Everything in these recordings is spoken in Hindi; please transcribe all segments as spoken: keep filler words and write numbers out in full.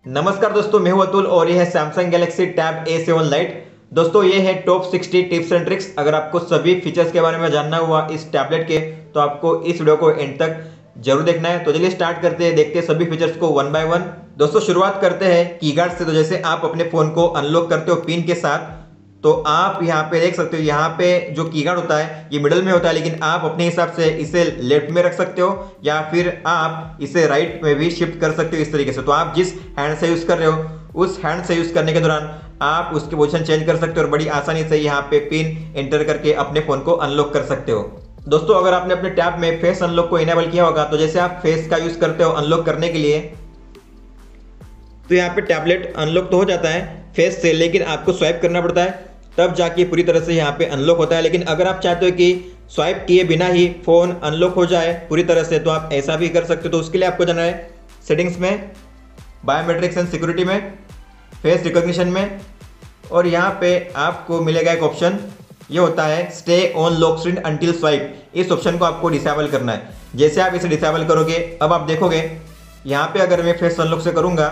नमस्कार दोस्तों, मैं हूं अतुल और ये है Samsung Galaxy tab A seven lite. दोस्तों ये है top sixty tips and tricks. अगर आपको सभी फीचर्स के बारे में जानना हुआ इस टैबलेट के तो आपको इस वीडियो को एंड तक जरूर देखना है। तो चलिए स्टार्ट करते हैं, देखते हैं सभी फीचर्स को वन बाय वन। दोस्तों शुरुआत करते हैं कीगार्ड से। तो जैसे आप अपने फोन को अनलॉक करते हो पिन के साथ, तो आप यहाँ पे देख सकते हो, यहाँ पे जो कीगार्ड होता है ये मिडल में होता है, लेकिन आप अपने हिसाब से इसे लेफ्ट में रख सकते हो या फिर आप इसे राइट में भी शिफ्ट कर सकते हो इस तरीके से। तो आप जिस हैंड से यूज कर रहे हो उस हैंड से यूज करने के दौरान आप उसकी पोजीशन चेंज कर सकते हो और बड़ी आसानी से यहाँ पे पिन एंटर करके अपने फोन को अनलॉक कर सकते हो। दोस्तों अगर आपने अपने टैब में फेस अनलॉक को इनेबल किया होगा, तो जैसे आप फेस का यूज करते हो अनलॉक करने के लिए, तो यहाँ पे टैबलेट अनलॉक तो हो जाता है फेस से, लेकिन आपको स्वाइप करना पड़ता है तब जाके पूरी तरह से यहाँ पे अनलॉक होता है। लेकिन अगर आप चाहते हो कि स्वाइप किए बिना ही फोन अनलॉक हो जाए पूरी तरह से, तो आप ऐसा भी कर सकते हो। तो उसके लिए आपको जाना है सेटिंग्स में, बायोमेट्रिक्स एंड सिक्योरिटी में, फेस रिकॉग्निशन में, और यहाँ पे आपको मिलेगा एक ऑप्शन, ये होता है stay on lock screen until swipe. इस ऑप्शन को आपको डिसेबल करना है। जैसे आप इसे डिसेबल करोगे, अब आप देखोगे यहाँ पे अगर मैं फेस अनलॉक से करूँगा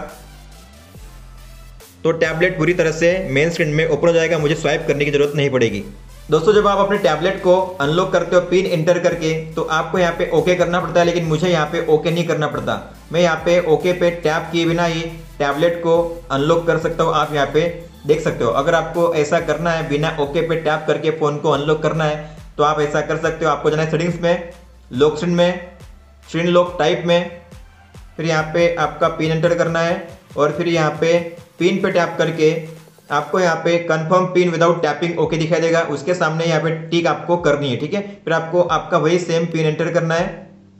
तो टैबलेट पूरी तरह से मेन स्क्रीन में ओपन हो जाएगा, मुझे स्वाइप करने की जरूरत नहीं पड़ेगी। दोस्तों जब आप अपने टैबलेट को अनलॉक करते हो पिन एंटर करके, तो आपको यहाँ पे ओके करना पड़ता है, लेकिन मुझे यहाँ पे ओके नहीं करना पड़ता। मैं यहाँ पे ओके पे टैप किए बिना ही टैबलेट को अनलॉक कर सकता हूँ। आप यहाँ पे देख सकते हो। अगर आपको ऐसा करना है, बिना ओके पे टैप करके फोन को अनलॉक करना है, तो आप ऐसा कर सकते हो। आपको जाना है सेटिंग्स में, लॉक स्क्रीन में, स्क्रीन लॉक टाइप में, फिर यहाँ पे आपका पिन एंटर करना है और फिर यहाँ पे पिन पे टैप करके आपको यहाँ पे confirm pin without tapping okay दिखाई देगा। उसके सामने यहाँ पे टिक आपको करनी है, ठीक है। फिर आपको आपका वही सेम पिन एंटर करना है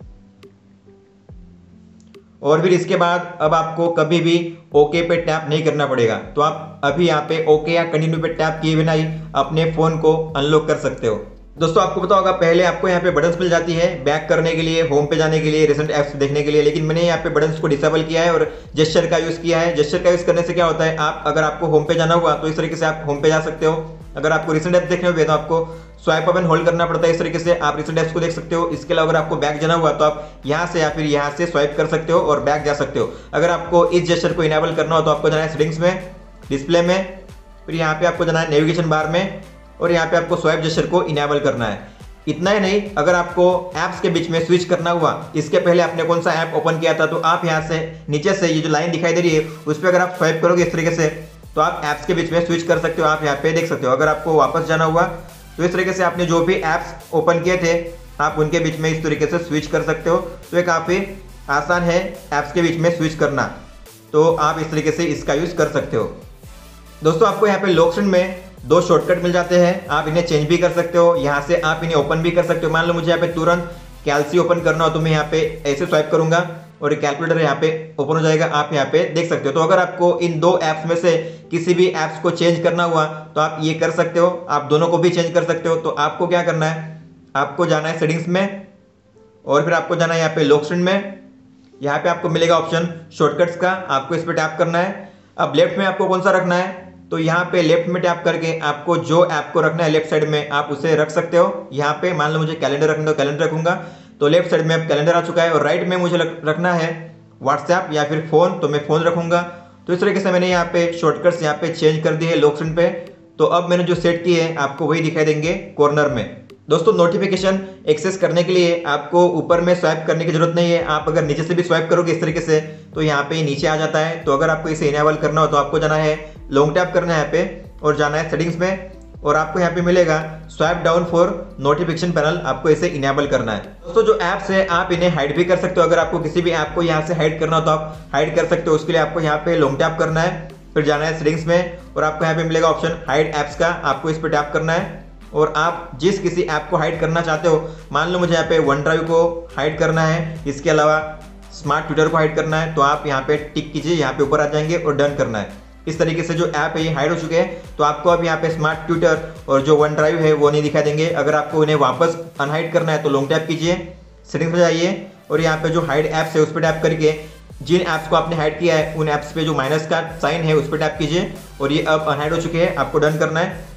और फिर इसके बाद अब आपको कभी भी ओके पे टैप नहीं करना पड़ेगा। तो आप अभी यहाँ पे ओके या कंटिन्यू पे टैप किए बिना ही अपने फोन को अनलॉक कर सकते हो। दोस्तों आपको पता होगा पहले आपको यहाँ पे बटन्स मिल जाती है बैक करने के लिए, होम पे जाने के लिए, रिसेंट ऐप्स देखने के लिए, लेकिन मैंने यहाँ पे बटन्स को डिसेबल किया है और जेस्चर का यूज किया है। जेस्चर का यूज करने से क्या होता है, आप अगर आपको होम पे जाना हुआ तो इस तरीके से आप होम पे जा सकते हो। अगर आपको रिसेंट ऐप देखने हुए तो आपको स्वाइप अप एंड होल्ड करना पड़ता है, इस तरीके से आप रिसेंट ऐप्स को देख सकते हो। इसके अलावा अगर आपको बैक जाना हुआ तो आप यहाँ से या फिर यहाँ से स्वाइप कर सकते हो और बैक जा सकते हो। अगर आपको इस जेस्चर को इनेबल करना हो तो आपको जाना है सेटिंग्स में, डिस्प्ले में, फिर यहाँ पे आपको जाना है नेविगेशन बार में और यहाँ पे आपको स्वाइप जेस्चर को इनेबल करना है। इतना ही नहीं, अगर आपको ऐप्स के बीच में स्विच करना हुआ, इसके पहले आपने कौन सा ऐप ओपन किया था, तो आप यहाँ से नीचे से ये जो लाइन दिखाई दे रही है उस पर अगर आप स्वाइप करोगे इस तरीके से, तो आप ऐप्स के बीच में स्विच कर सकते हो। आप यहाँ पे देख सकते हो। अगर आपको वापस जाना हुआ तो इस तरीके से आपने जो भी ऐप्स ओपन किए थे आप उनके बीच में इस तरीके से स्विच कर सकते हो। तो ये काफ़ी आसान है ऐप्स के बीच में स्विच करना, तो आप इस तरीके से इसका यूज़ कर सकते हो। दोस्तों आपको यहाँ पे लॉक स्क्रीन में दो शॉर्टकट मिल जाते हैं, आप इन्हें चेंज भी कर सकते हो। यहाँ से आप इन्हें ओपन भी कर सकते हो। मान लो मुझे यहाँ पे तुरंत कैल्सी ओपन करना हो तो मैं यहाँ पे ऐसे स्वाइप करूंगा और कैलकुलेटर यहाँ पे ओपन हो जाएगा, आप यहाँ पे देख सकते हो। तो अगर आपको इन दो ऐप्स में से किसी भी ऐप्स को चेंज करना हुआ तो आप ये कर सकते हो, आप दोनों को भी चेंज कर सकते हो। तो आपको क्या करना है, आपको जाना है सेटिंग्स में और फिर आपको जाना है यहाँ पे लॉक स्क्रीन में। यहाँ पे आपको मिलेगा ऑप्शन शॉर्टकट्स का, आपको इस पर टैप करना है। अब लेफ्ट में आपको कौन सा रखना है, तो यहाँ पे लेफ्ट में टैप करके आपको जो ऐप को रखना है लेफ्ट साइड में आप उसे रख सकते हो। यहाँ पे मान लो मुझे कैलेंडर रखना है तो कैलेंडर रखूंगा, तो लेफ्ट साइड में अब कैलेंडर आ चुका है। और राइट में मुझे रखना है व्हाट्सएप या फिर फोन, तो मैं फोन रखूंगा। तो इस तरीके से मैंने यहाँ पे शॉर्टकट्स यहाँ पे चेंज कर दिए लॉक स्क्रीन पे। तो अब मैंने जो सेट किए हैं आपको वही दिखाई देंगे कॉर्नर में। दोस्तों नोटिफिकेशन एक्सेस करने के लिए आपको ऊपर में स्वाइप करने की जरूरत नहीं है। आप अगर नीचे से भी स्वाइप करोगे इस तरीके से तो यहाँ पे नीचे आ जाता है। तो अगर आपको इसे इनेबल करना हो तो आपको जाना है लॉन्ग टैप करना है यहाँ पे और जाना है सेटिंग्स में और आपको यहाँ पे मिलेगा swipe down for notification panel, आपको इसे इनेबल करना है। दोस्तों जो ऐप्स है आप इन्हें हाइड भी कर सकते हो। अगर आपको किसी भी ऐप को यहाँ से हाइड करना हो तो आप हाइड कर सकते हो। उसके लिए आपको यहाँ पे लॉन्ग टैप करना है, फिर जाना है सेटिंग्स में और आपको यहाँ पे मिलेगा ऑप्शन हाइड ऐप्स का, आपको इस पर टैप करना है और आप जिस किसी ऐप को हाइड करना चाहते हो, मान लो मुझे यहाँ पे वन ड्राइव को हाइड करना है, इसके अलावा स्मार्ट ट्विटर को हाइड करना है, तो आप यहाँ पे टिक कीजिए, यहाँ पे ऊपर आ जाएंगे और डन करना है। इस तरीके से जो ऐप है ये हाइड हो चुके हैं। तो आपको अब यहाँ पे स्मार्ट ट्विटर और जो वन ड्राइव है वो नहीं दिखाई देंगे। अगर आपको इन्हें वापस अनहाइड करना है तो लॉन्ग टैप कीजिए, सेटिंग्स में जाइए और यहाँ पे जो हाइड ऐप्स है उस पर टैप करके जिन ऐप्स को आपने हाइड किया है उन ऐप्स पे जो माइनस का साइन है उस पर टैप कीजिए और ये अब अनहाइड हो चुके हैं, आपको डन करना है।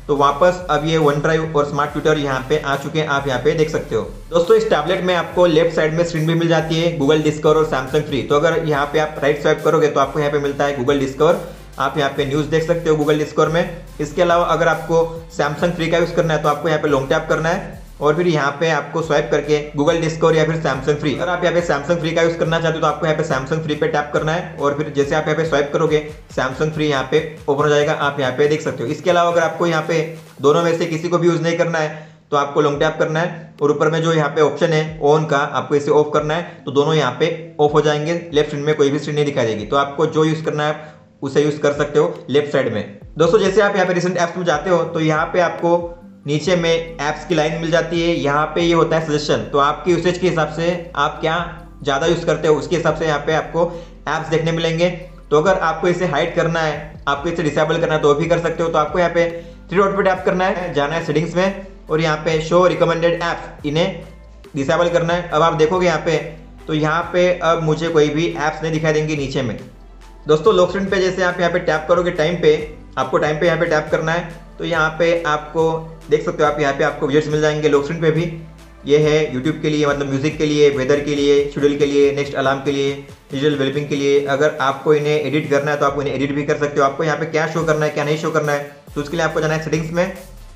तो वापस अब ये वन ड्राइव और स्मार्ट ट्विटर यहाँ पे आ चुके हैं, आप यहाँ पे देख सकते हो। दोस्तों इस टैबलेट में आपको लेफ्ट साइड में स्क्रीन भी मिल जाती है गूगल डिस्कवर और सैमसंग फ्री। तो अगर यहाँ पे आप राइट स्वाइप करोगे तो आपको यहाँ पे मिलता है गूगल डिस्कवर, आप यहाँ पे न्यूज देख सकते हो गूगल डिस्कवर में। इसके अलावा अगर आपको सैमसंग फ्री का यूज करना है तो आपको यहाँ पे लॉन्ग टैप करना है और फिर यहाँ पे आपको स्वाइप करके गूगल डिस्कवर या फिर सैमसंग फ्री, अगर आप यहाँ पे सैमसंग फ्री का यूज करना चाहते हो तो आपको यहाँ पे सैमसंग फ्री पे टैप करना है और फिर जैसे आप यहाँ पे स्वाइप करोगे सैमसंग फ्री यहाँ पे ओपन हो जाएगा, आप यहाँ पे देख सकते हो। इसके अलावा अगर आपको यहाँ पे दोनों में से किसी को भी यूज नहीं करना है तो आपको लॉन्ग टैप करना है और ऊपर में जो यहाँ पे ऑप्शन है ऑन का, आपको इसे ऑफ करना है तो दोनों यहाँ पे ऑफ हो जाएंगे, लेफ्ट स्क्रीन में कोई भी स्क्रीन नहीं दिखाई देगी। तो आपको जो यूज करना है उसे यूज कर सकते हो लेफ्ट साइड में। दोस्तों जैसे आप यहाँ पे रिसेंट एप्स में जाते हो तो यहाँ पे आपको नीचे में एप्स की लाइन मिल जाती है, यहाँ पे ये होता है सजेशन। तो आपकी यूसेज के हिसाब से आप क्या ज्यादा यूज करते हो उसके हिसाब से यहाँ पे आपको एप्स देखने मिलेंगे। तो अगर आपको इसे हाइड करना है, आपको इसे डिसेबल करना है तो भी कर सकते हो। तो आपको यहाँ पे थ्री डॉट पे टैप करना है, जाना है सेटिंग्स में और यहाँ पे शो रिकमेंडेड एप्स, इन्हें डिसेबल करना है। अब आप देखोगे यहाँ पे तो यहाँ पे अब मुझे कोई भी एप्स नहीं दिखाई देंगे नीचे में। दोस्तों लॉक स्क्रीन पे जैसे आप यहाँ पे टैप करोगे टाइम पे, आपको टाइम पे यहाँ पे टैप करना है तो यहाँ पे आपको देख सकते हो आप यहाँ पे आपको विजेट्स मिल जाएंगे लॉक स्क्रीन पे भी। ये है यूट्यूब के लिए, मतलब म्यूजिक के लिए, वेदर के लिए, शेड्यूल के लिए, नेक्स्ट अलार्म के लिए, डिजिटल वेलबिंग के लिए। अगर आपको इन्हें एडिट करना है तो आप इन्हें एडिट भी कर सकते हो। आपको यहाँ पे क्या शो करना है क्या नहीं शो करना है तो उसके लिए आपको जाना है सेटिंग्स में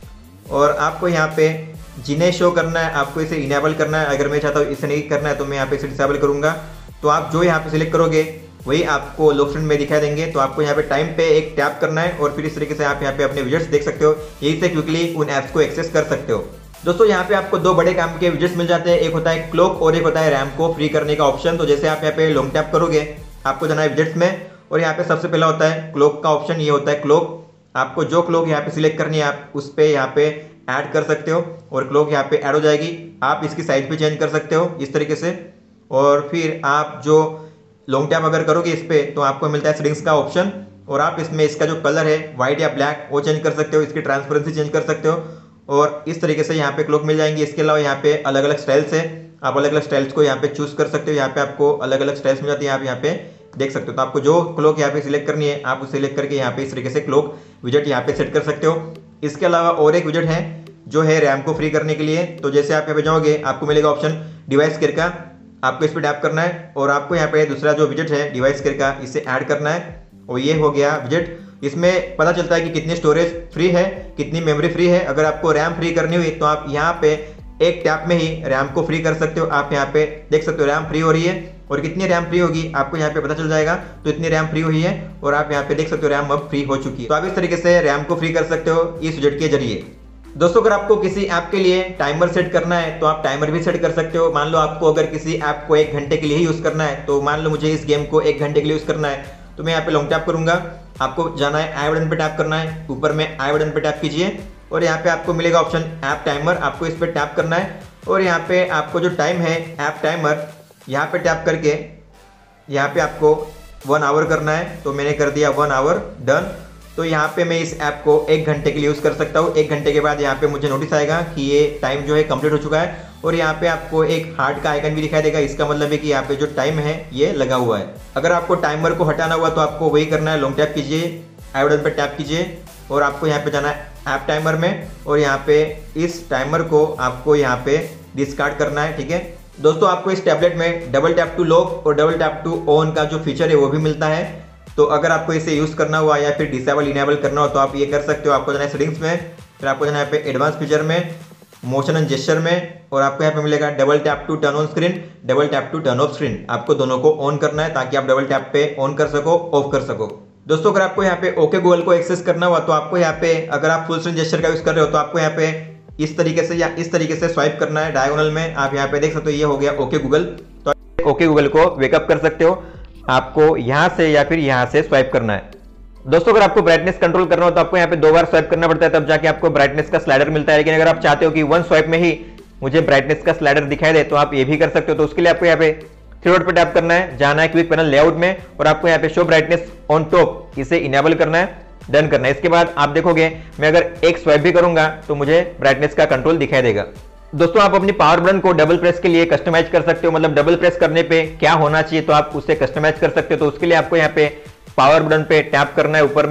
और आपको यहाँ पे जिन्हें शो करना है आपको इसे इनेबल करना है। अगर मैं चाहता हूँ इसे नहीं करना है तो मैं यहाँ पे इसे डिसेबल करूँगा। तो आप जो यहाँ पे सिलेक्ट करोगे वही आपको लॉक स्क्रीन में दिखाई देंगे। तो आपको यहाँ पे टाइम पे एक टैप करना है और फिर इस तरीके से आप यहाँ पे अपने विजेट्स देख सकते हो, यही से क्विकली उन ऐप्स को एक्सेस कर सकते हो। दोस्तों यहाँ पे आपको दो बड़े काम के विजेट्स मिल जाते हैं, एक होता है क्लॉक और एक होता है रैम को फ्री करने का ऑप्शन। तो जैसे आप यहाँ पे लॉन्ग टैप करोगे आपको जाना है विजेट्स में और यहाँ पे सबसे पहला होता है क्लॉक का ऑप्शन, ये होता है क्लॉक। आपको जो क्लॉक यहाँ पे सिलेक्ट करनी है आप उस पर यहाँ पे ऐड कर सकते हो और क्लॉक यहाँ पे ऐड हो जाएगी। आप इसकी साइज भी चेंज कर सकते हो इस तरीके से और फिर आप जो लॉन्ग टैप अगर करोगे इस पे तो आपको मिलता है सेटिंग्स का ऑप्शन और आप इसमें इसका जो कलर है व्हाइट या ब्लैक वो चेंज कर सकते हो, इसकी ट्रांसपेरेंसी चेंज कर सकते हो और इस तरीके से यहाँ पे क्लॉक मिल जाएंगी। इसके अलावा यहाँ पे अलग अलग स्टाइल्स है, आप अलग अलग स्टाइल्स को यहाँ पे चूज कर सकते हो। यहाँ पे आपको अलग अलग स्टाइल्स मिल जाती है, आप यहाँ पे देख सकते हो। तो आपको जो क्लॉक यहाँ पे सिलेक्ट करनी है आप उसे सिलेक्ट करके यहाँ पे इस तरीके से क्लॉक विजेट यहाँ पे सेट कर सकते हो। इसके अलावा और एक विजेट है जो है रैम को फ्री करने के लिए। तो जैसे आप यहाँ पे जाओगे आपको मिलेगा ऑप्शन डिवाइस केयर का, आपको इस पर टैप करना है और आपको यहाँ पे दूसरा जो विजेट है डिवाइस केयर का इसे ऐड करना है और ये हो गया विजेट। इसमें पता चलता है कि कितनी स्टोरेज फ्री है, कितनी मेमोरी फ्री है। अगर आपको रैम फ्री करनी हुई तो आप यहाँ पे एक टैप में ही रैम को फ्री कर सकते हो। आप यहाँ पे देख सकते हो रैम फ्री हो रही है और कितनी रैम फ्री होगी आपको यहाँ पे पता चल जाएगा। तो इतनी रैम फ्री हुई है और आप यहाँ पे देख सकते हो रैम अब फ्री हो चुकी है। तो आप इस तरीके से रैम को फ्री कर सकते हो इस विजेट के जरिए। दोस्तों अगर आपको किसी ऐप के लिए टाइमर सेट करना है तो आप टाइमर भी सेट कर सकते हो। मान लो आपको अगर किसी ऐप को एक घंटे के लिए ही यूज करना है, तो मान लो मुझे इस गेम को एक घंटे के लिए यूज करना है तो मैं यहाँ पे लॉन्ग टैप करूंगा। आपको जाना है आई बटन पे टैप करना है, ऊपर में आई बटन पे टैप कीजिए और यहाँ पे आपको मिलेगा ऑप्शन ऐप टाइमर, आपको इस पर टैप करना है और यहाँ पे आपको जो टाइम है ऐप टाइमर यहाँ पे टैप करके यहाँ पे आपको वन आवर करना है। तो मैंने कर दिया वन आवर, डन। तो यहाँ पे मैं इस ऐप को एक घंटे के लिए यूज कर सकता हूँ। एक घंटे के बाद यहाँ पे मुझे नोटिस आएगा कि ये टाइम जो है कंप्लीट हो चुका है और यहाँ पे आपको एक हार्ट का आइकन भी दिखाई देगा। इसका मतलब है कि यहाँ पे जो टाइम है ये लगा हुआ है। अगर आपको टाइमर को हटाना हुआ तो आपको वही करना है, लॉन्ग टैप कीजिए, आई बटन पे टैप कीजिए और आपको यहाँ पे जाना है ऐप टाइमर में और यहाँ पे इस टाइमर को आपको यहाँ पे डिस्कार्ड करना है। ठीक है दोस्तों, आपको इस टैबलेट में डबल टैप टू लॉक और डबल टैप टू ऑन का जो फीचर है वो भी मिलता है। तो अगर आपको इसे यूज करना हुआ या फिर डिसेबल इनेबल करना हो तो आप ये कर सकते हो। आपको जाना है सेटिंग्स में, फिर आपको जाना है यहाँ पे एडवांस फीचर में, मोशन एंड जेस्चर में और आपको यहाँ पे मिलेगा double tap to turn on screen, double tap to turn off screen. आपको दोनों को ऑन करना है ताकि आप डबल टैप पे ऑन कर सको, ऑफ कर सको। दोस्तों अगर आपको यहाँ पे ओके गूगल को एक्सेस करना हुआ तो आपको यहाँ पे, अगर आप फुल स्क्रीन जेस्चर का यूज कर रहे हो तो आपको यहाँ पे इस तरीके से या इस तरीके से स्वाइप करना है डायगोनल में। आप यहाँ पे देख सकते हो ये हो गया ओके गूगल। तो ओके गूगल को वेकअप कर सकते हो, आपको यहां से या फिर यहां से स्वाइप करना है। दोस्तों अगर आपको ब्राइटनेस कंट्रोल करना हो तो आपको यहाँ पे दो बार स्वाइप करना पड़ता है, तब जाके आपको ब्राइटनेस का स्लाइडर मिलता है। लेकिन अगर आप चाहते हो कि वन स्वाइप में ही मुझे ब्राइटनेस का स्लाइडर दिखाई दे तो आप ये भी कर सकते हो। तो उसके लिए आपको यहाँ पे थ्री डॉट पे टैप करना है, जाना है क्विक पैनल लेआउट में और आपको यहाँ पे शो ब्राइटनेस ऑन टॉप, इसे इनेबल करना है, डन करना है। इसके बाद आप देखोगे मैं अगर एक स्वाइप भी करूंगा तो मुझे ब्राइटनेस का कंट्रोल दिखाई देगा। दोस्तों आप अपनी पावर बटन को डबल प्रेस के लिए कस्टमाइज कर सकते हो, मतलब डबल प्रेस करने पे क्या होना चाहिए तो आप उससे कस्टमाइज कर सकते हो। तो उसके लिए आपको यहाँ पे पावर बटन पे टैप करना है ऊपर में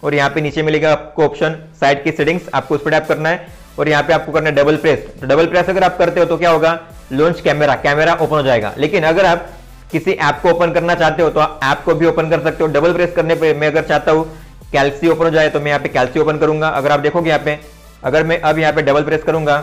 और यहाँ पे नीचे मिलेगा आपको ऑप्शन साइट की सेटिंग्स, आपको उस पर टैप करना है और यहाँ पे आपको करना है डबल प्रेस। तो डबल प्रेस अगर आप करते हो तो क्या होगा, लॉन्च कैमरा, कैमरा ओपन हो जाएगा। लेकिन अगर आप किसी ऐप को ओपन करना चाहते हो तो आप ऐप को भी ओपन कर सकते हो। डबल प्रेस करने पे मैं अगर चाहता हूँ कैल्सी ओपन हो जाए तो मैं यहाँ पे कैल्सी ओपन करूंगा। अगर आप देखोगे यहाँ पे, अगर मैं अब यहाँ पे डबल प्रेस करूंगा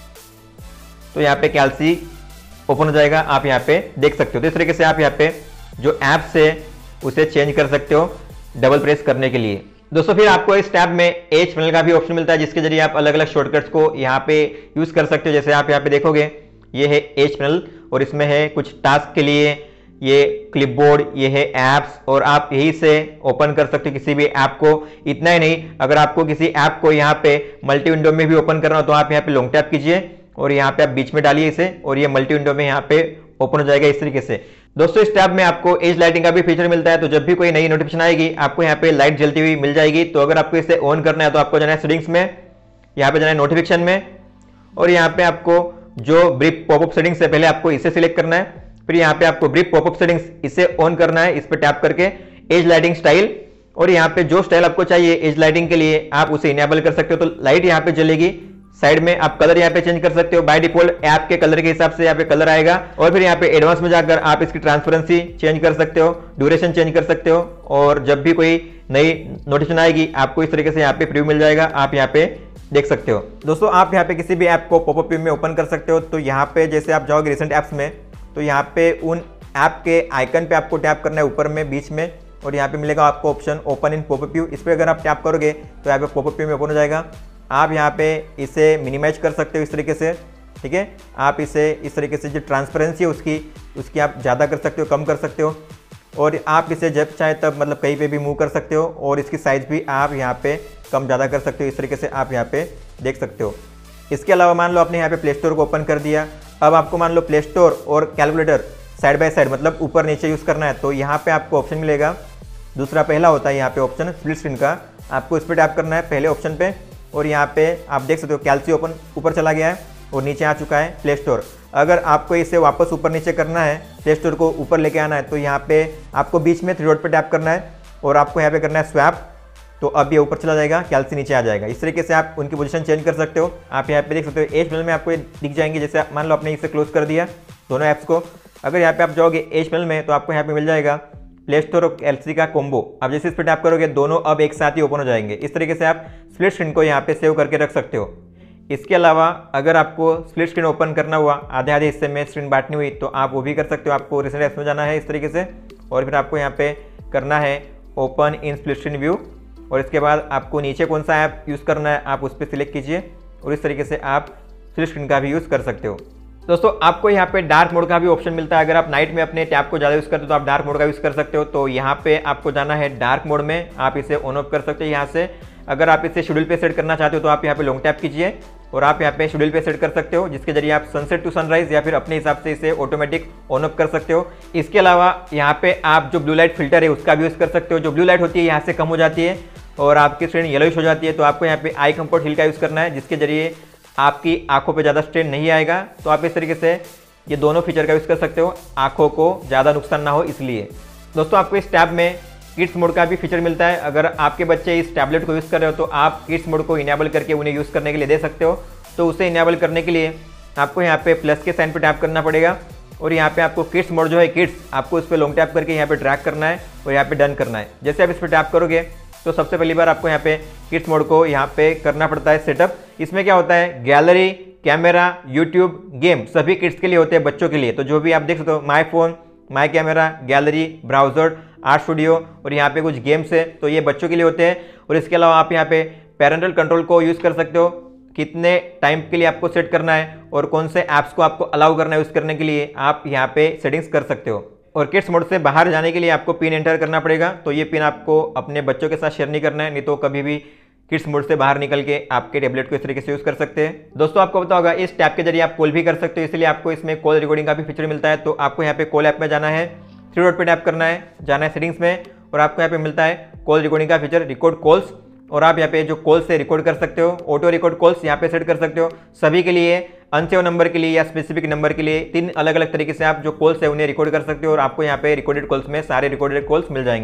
तो यहाँ पे कैल्सी ओपन हो जाएगा, आप यहाँ पे देख सकते हो। तो इस तरीके से आप यहाँ पे जो ऐप्स है उसे चेंज कर सकते हो डबल प्रेस करने के लिए। दोस्तों फिर आपको इस टैब में एच पैनल का भी ऑप्शन मिलता है, जिसके जरिए आप अलग अलग शॉर्टकट्स को यहाँ पे यूज कर सकते हो। जैसे आप यहाँ पे देखोगे ये है एच पैनल और इसमें है कुछ टास्क के लिए ये क्लिपबोर्ड, ये है ऐप्स और आप यही से ओपन कर सकते हो किसी भी ऐप को। इतना ही नहीं, अगर आपको किसी ऐप को यहाँ पे मल्टी विंडो में भी ओपन करना हो तो आप यहाँ पे लॉन्ग टैप कीजिए और यहाँ पे आप बीच में डालिए इसे और ये मल्टी विंडो में यहाँ पे ओपन हो जाएगा इस तरीके से। दोस्तों इस टैब में आपको एज लाइटिंग का भी फीचर मिलता है, तो जब भी कोई नई नोटिफिकेशन आएगी आपको यहाँ पे लाइट जलती हुई मिल जाएगी। तो अगर आपको इसे ऑन करना है तो आपको जाना है सेटिंग्स में, यहाँ पे जाना है नोटिफिकेशन में और यहाँ पे आपको जो ब्रीफ पॉपअप सेटिंग्स है पहले आपको इसे सिलेक्ट करना है, फिर यहाँ पे आपको ब्रीफ पॉपअप सेटिंग्स इसे ऑन करना है, इस पर टैप करके एज लाइटिंग स्टाइल, और यहाँ पे जो स्टाइल आपको चाहिए एज लाइटिंग के लिए आप उसे इनेबल कर सकते हो। तो लाइट यहाँ पे जलेगी, साइड में आप कलर यहाँ पे चेंज कर सकते हो, बाय डिफॉल्ट ऐप के कलर के हिसाब से यहाँ पे कलर आएगा। और फिर यहाँ पे एडवांस में जाकर आप इसकी ट्रांसपेरेंसी चेंज कर सकते हो, ड्यूरेशन चेंज कर सकते हो और जब भी कोई नई नोटिफिकेशन आएगी आपको इस तरीके से यहाँ पे प्रीव्यू मिल जाएगा, आप यहाँ पे देख सकते हो। दोस्तों आप यहाँ पे किसी भी ऐप को पॉपअप व्यू में ओपन कर सकते हो। तो यहाँ पे जैसे आप जाओगे रिसेंट ऐप्स में तो यहाँ पे उन ऐप के आइकन पे आपको टैप करना है ऊपर में बीच में और यहाँ पे मिलेगा आपको option open in popup view. इस पर अगर आप टैप करोगे तो यहाँ पे पॉपअप व्यू में ओपन हो जाएगा। आप यहाँ पे इसे मिनिमाइज कर सकते हो इस तरीके से, ठीक है। आप इसे इस तरीके से जो ट्रांसपेरेंसी है उसकी उसकी आप ज़्यादा कर सकते हो, कम कर सकते हो और आप इसे जब चाहे तब मतलब कहीं पे भी मूव कर सकते हो और इसकी साइज़ भी आप यहाँ पे कम ज़्यादा कर सकते हो, इस तरीके से आप यहाँ पे देख सकते हो। इसके अलावा मान लो आपने यहाँ पे प्ले स्टोर को ओपन कर दिया, अब आपको मान लो प्ले स्टोर और कैलकुलेटर साइड बाय साइड मतलब ऊपर नीचे यूज़ करना है तो यहाँ पे आपको ऑप्शन मिलेगा, दूसरा पहला होता है यहाँ पे ऑप्शन स्प्लिट स्क्रीन का, आपको इस पर टैप करना है पहले ऑप्शन पे और यहाँ पे आप देख सकते हो कैल्सी ओपन ऊपर चला गया है और नीचे आ चुका है प्ले स्टोर। अगर आपको इसे वापस ऊपर नीचे करना है, प्ले स्टोर को ऊपर लेके आना है तो यहाँ पे आपको बीच में थ्री डॉट पे टैप करना है और आपको यहाँ पे करना है स्वैप, तो अब ये ऊपर चला जाएगा, कैल्सी नीचे आ जाएगा। इस तरीके से आप उनकी पोजीशन चेंज कर सकते हो। आप यहाँ पे देख सकते हो एज पैनल में आपको ये दिख जाएंगे, जैसे मान लो आपने इसे क्लोज कर दिया दोनों ऐप्स को, अगर यहाँ पे आप जाओगे एज पैनल में तो आपको यहाँ पे मिल जाएगा प्ले स्टोर और कैल्सी का कॉम्बो। आप जैसे इस पर टैप करोगे दोनों अब एक साथ ही ओपन हो जाएंगे। इस तरीके से आप स्प्लिट स्क्रीन को यहाँ पे सेव करके रख सकते हो। इसके अलावा अगर आपको स्प्लिट स्क्रीन ओपन करना हुआ, आधे आधे हिस्से में स्क्रीन बांटनी हुई तो आप वो भी कर सकते हो। आपको रिसेंट ऐप्स में जाना है इस तरीके से और फिर आपको यहाँ पे करना है open in split screen view और इसके बाद आपको नीचे कौन सा ऐप यूज़ करना है आप उस पर सिलेक्ट कीजिए और इस तरीके से आप स्प्लिट स्क्रीन का भी यूज़ कर सकते हो। दोस्तों आपको यहाँ पे डार्क मोड का भी ऑप्शन मिलता है। अगर आप नाइट में अपने टैब को ज़्यादा यूज़ करते हो तो आप डार्क मोड का यूज़ कर सकते हो। तो यहाँ पे आपको जाना है डार्क मोड में, आप इसे ऑन ऑफ कर सकते हो यहाँ से। अगर आप इसे शेड्यूल पे सेट करना चाहते हो तो आप यहाँ पे लॉन्ग टैप कीजिए और आप यहाँ पे शेड्यूल पे सेट कर सकते हो, जिसके जरिए आप सनसेट टू सनराइज या फिर अपने हिसाब से इसे ऑटोमेटिक ऑन ऑफ कर सकते हो। इसके अलावा यहाँ पे आप जो ब्लू लाइट फिल्टर है उसका भी यूज़ कर सकते हो। जो ब्लू लाइट होती है यहाँ से कम हो जाती है और आपकी स्क्रीन येलोइश हो जाती है, तो आपको यहाँ पे आई कंफर्ट हील का यूज़ करना है, जिसके जरिए आपकी आंखों पे ज़्यादा स्ट्रेन नहीं आएगा। तो आप इस तरीके से ये दोनों फीचर का यूज़ कर सकते हो, आंखों को ज़्यादा नुकसान ना हो इसलिए। दोस्तों आपको इस टैब में किड्स मोड का भी फीचर मिलता है। अगर आपके बच्चे इस टैबलेट को यूज़ कर रहे हो तो आप किड्स मोड को इनेबल करके उन्हें यूज़ करने के लिए दे सकते हो। तो उसे इनेबल करने के लिए आपको यहाँ पे प्लस के साइन पर टैप करना पड़ेगा और यहाँ पे आपको किड्स मोड जो है किड्स, आपको इस पर लॉन्ग टैप करके यहाँ पे ड्रैग करना है और यहाँ पे डन करना है। जैसे आप इस पर टैप करोगे तो सबसे पहली बार आपको यहाँ पे किड्स मोड को यहाँ पे करना पड़ता है सेटअप। इसमें क्या होता है, गैलरी, कैमरा, यूट्यूब, गेम सभी किड्स के लिए होते हैं, बच्चों के लिए। तो जो भी आप देख सकते हो my phone, my camera, gallery, browser, art studio और यहाँ पे कुछ गेम्स है, तो ये बच्चों के लिए होते हैं। और इसके अलावा आप यहाँ पे पेरेंटल कंट्रोल को यूज़ कर सकते हो, कितने टाइम के लिए आपको सेट करना है और कौन से ऐप्स को आपको अलाउ करना है यूज़ करने के लिए आप यहाँ पे सेटिंग्स कर सकते हो। और किड्स मोड से बाहर जाने के लिए आपको पिन एंटर करना पड़ेगा। तो ये पिन आपको अपने बच्चों के साथ शेयर नहीं करना है, नहीं तो कभी भी किड्स मोड से बाहर निकल के आपके टैबलेट को इस तरीके से यूज़ कर सकते हैं। दोस्तों आपको पता होगा इस टैब के जरिए आप कॉल भी कर सकते हो, इसलिए आपको इसमें कॉल रिकॉर्डिंग का भी फीचर मिलता है। तो आपको यहाँ पे कॉल ऐप में जाना है, थ्री डॉट पे टैप करना है, जाना है सेटिंग्स में और आपको यहाँ पे मिलता है कॉल रिकॉर्डिंग का फीचर, रिकॉर्ड कॉल्स। और आप यहाँ पे जो कॉल से रिकॉर्ड कर सकते हो, ऑटो रिकॉर्ड कॉल्स यहाँ पे सेट कर सकते हो। सभी के लिए, अनसेव नंबर के लिए या स्पेसिफिक नंबर के लिए तीन अलग अलग तरीके से आप जो कॉल्स है उन्हें रिकॉर्ड कर सकते हो और आपको यहाँ पे रिकॉर्डेड कॉल्स में सारे रिकॉर्डेड कॉल्स मिल जाएंगे।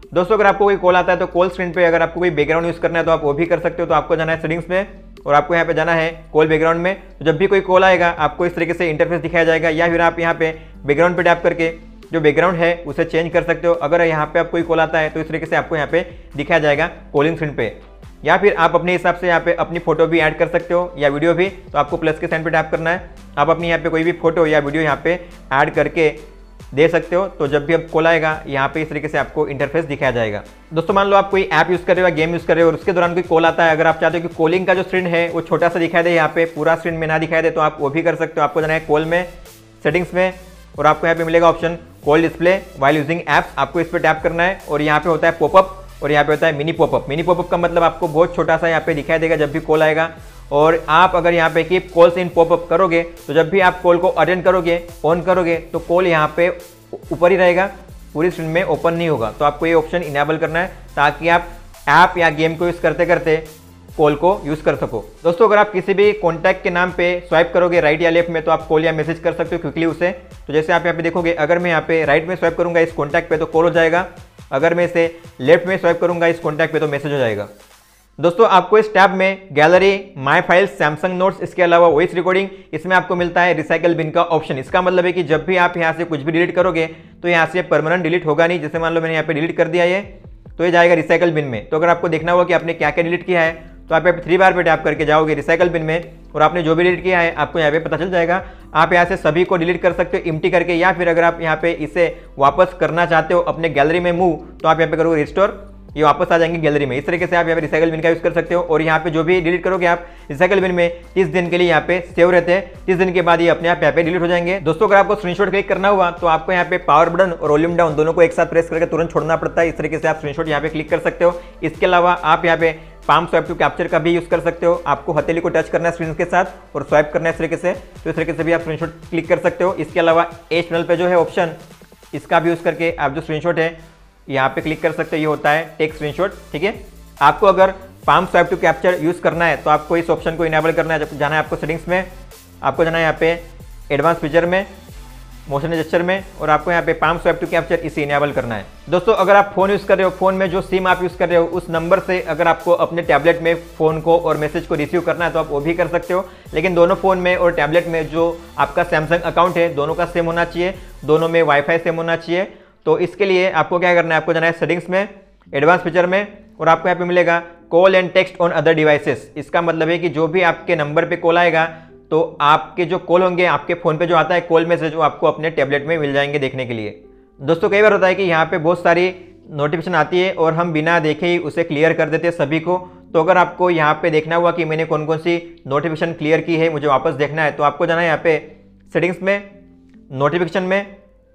दोस्तों अगर आपको कोई कॉल आता है तो कॉल स्क्रीन पे अगर आपको कोई बैकग्राउंड यूज़ करना है तो आप वो भी कर सकते हो। तो आपको जाना है सेटिंग्स में और आपको यहाँ पे जाना है कॉल बैकग्राउंड में। तो जब भी कोई कॉल आएगा आपको इस तरीके से इंटरफेस दिखाया जाएगा, या फिर आप यहाँ पे बैकग्राउंड पे टैप करके जो बैकग्राउंड है उसे चेंज कर सकते हो। अगर यहाँ पे आप कोई कॉल आता है तो इस तरीके से आपको यहाँ पे दिखाया जाएगा कॉलिंग स्क्रीन पे, या फिर आप अपने हिसाब से यहाँ पे अपनी फोटो भी ऐड कर सकते हो या वीडियो भी। तो आपको प्लस के साइन पे टैप करना है, आप अपनी यहाँ पे कोई भी फोटो या वीडियो यहाँ पे ऐड करके दे सकते हो। तो जब भी अब कॉल आएगा यहाँ पे इस तरीके से आपको इंटरफेस दिखाया जाएगा। दोस्तों मान लो आप कोई ऐप यूज़ कर रहे हो या गेम यूज़ कर रहे हो और उसके दौरान कोई कॉल आता है, अगर आप चाहते हो कि कॉलिंग का जो स्क्रीन है वो छोटा सा दिखाई दे, यहाँ पे पूरा स्क्रीन में ना दिखाई दे, तो आप वो भी कर सकते हो। आपको जाना है कॉल में, सेटिंग्स में, और आपको यहाँ पे मिलेगा option call display while using apps. आपको इस पर टैप करना है और यहाँ पे होता है पॉपअप और यहाँ पे होता है मिनी पॉपअप। मिनी पॉपअप का मतलब आपको बहुत छोटा सा यहाँ पे दिखाई देगा जब भी कॉल आएगा। और आप अगर यहाँ पे कीप कॉल्स इन पॉपअप करोगे तो जब भी आप कॉल को अटेंड करोगे, ऑन करोगे, तो कॉल यहाँ पे ऊपर ही रहेगा, पूरी स्क्रीन में ओपन नहीं होगा। तो आपको ये ऑप्शन इनेबल करना है ताकि आप ऐप या गेम को यूज़ करते करते कॉल को यूज़ कर सको। दोस्तों अगर आप किसी भी कॉन्टैक्ट के नाम पे स्वाइप करोगे राइट या लेफ्ट में तो आप कॉल या मैसेज कर सकते हो क्विकली उसे। तो जैसे आप यहाँ पे देखोगे, अगर मैं यहाँ पे राइट में स्वाइप करूंगा इस कॉन्टैक्ट पे तो कॉल हो जाएगा, अगर मैं इसे लेफ्ट में स्वाइप करूंगा इस कॉन्टैक्ट पे तो मैसेज हो जाएगा। दोस्तों आपको इस टैब में gallery, my files, Samsung notes, इसके अलावा वॉइस रिकॉर्डिंग, इसमें आपको मिलता है रिसाइकल बिन का ऑप्शन। इसका मतलब है कि जब भी आप यहाँ से कुछ भी डिलीट करोगे तो यहाँ से परमानेंट डिलीट होगा नहीं। जैसे मान लो मैंने यहाँ पे डिलीट कर दिया ये, तो ये जाएगा रिसाइकल बिन में। तो अगर आपको देखना होगा कि आपने क्या क्या डिलीट किया है तो आप यहाँ पे थ्री बार पे टैप करके जाओगे रिसाइकल बिन में और आपने जो भी डिलीट किया है आपको यहाँ पे पता चल जाएगा। आप यहाँ से सभी को डिलीट कर सकते हो इम्प्टी करके, या फिर अगर आप यहाँ पे इसे वापस करना चाहते हो अपने गैलरी में मूव तो आप यहाँ पे करोगे रिस्टोर, ये वापस आ जाएंगे गैलरी में। इस तरीके से आप यहाँ पे रिसाइकल बिन का यूज कर सकते हो। और यहाँ पे जो भी डिलीट करोगे आप रिसाइकल बिन में तीस दिन के लिए यहाँ पे सेव रहते हैं, तीस दिन के बाद ये अपने आप यहाँ पे डिलीट हो जाएंगे। दोस्तों अगर आपको स्क्रीनशॉट क्लिक करना हुआ तो आपको यहाँ पे पावर बटन और वॉल्यूम डाउन दोनों को एक साथ प्रेस करके तुरंत छोड़ना पड़ता है। इस तरीके से आप स्क्रीनशॉट यहाँ पे क्लिक कर सकते हो। इसके अलावा आप यहाँ पे पाम स्वाइप टू कैप्चर का भी यूज कर सकते हो। आपको हथेली को टच करना है स्क्रीन के साथ और स्वाइप करना है इस तरीके से, तो इस तरीके से भी आप स्क्रीनशॉट क्लिक कर सकते हो। इसके अलावा एच पैनल पे जो है ऑप्शन, इसका भी यूज करके आप जो स्क्रीनशॉट है यहाँ पे क्लिक कर सकते हो। ये होता है टेक स्क्रीनशॉट, ठीक है। आपको अगर palm swipe to capture use करना है तो आपको इस ऑप्शन को इनेबल करना है। जब जाना है आपको सेटिंग्स में, आपको जाना है यहाँ पे एडवांस फीचर में, मोशन जेस्चर में, और आपको यहाँ पे पाम स्वाइप टू कैप्चर इसे इनेबल करना है। दोस्तों अगर आप फोन यूज कर रहे हो, फोन में जो सिम आप यूज कर रहे हो उस नंबर से अगर आपको अपने टैबलेट में फोन को और मैसेज को रिसीव करना है तो आप वो भी कर सकते हो। लेकिन दोनों फोन में और टैबलेट में जो आपका सैमसंग अकाउंट है दोनों का सेम होना चाहिए, दोनों में वाईफाई सेम होना चाहिए। तो इसके लिए आपको क्या करना है, आपको जाना है सेटिंग्स में, एडवांस फीचर में, और आपको यहाँ पे मिलेगा call and text on other devices. इसका मतलब है कि जो भी आपके नंबर पे कॉल आएगा तो आपके जो कॉल होंगे, आपके फ़ोन पे जो आता है कॉल मैसेज, वो आपको अपने टैबलेट में मिल जाएंगे देखने के लिए। दोस्तों कई बार होता है कि यहाँ पे बहुत सारी नोटिफिकेशन आती है और हम बिना देखे ही उसे क्लियर कर देते हैं सभी को। तो अगर आपको यहाँ पे देखना हुआ कि मैंने कौन कौन सी नोटिफिकेशन क्लियर की है, मुझे वापस देखना है, तो आपको जाना है यहाँ पे सेटिंग्स में, नोटिफिकेशन में,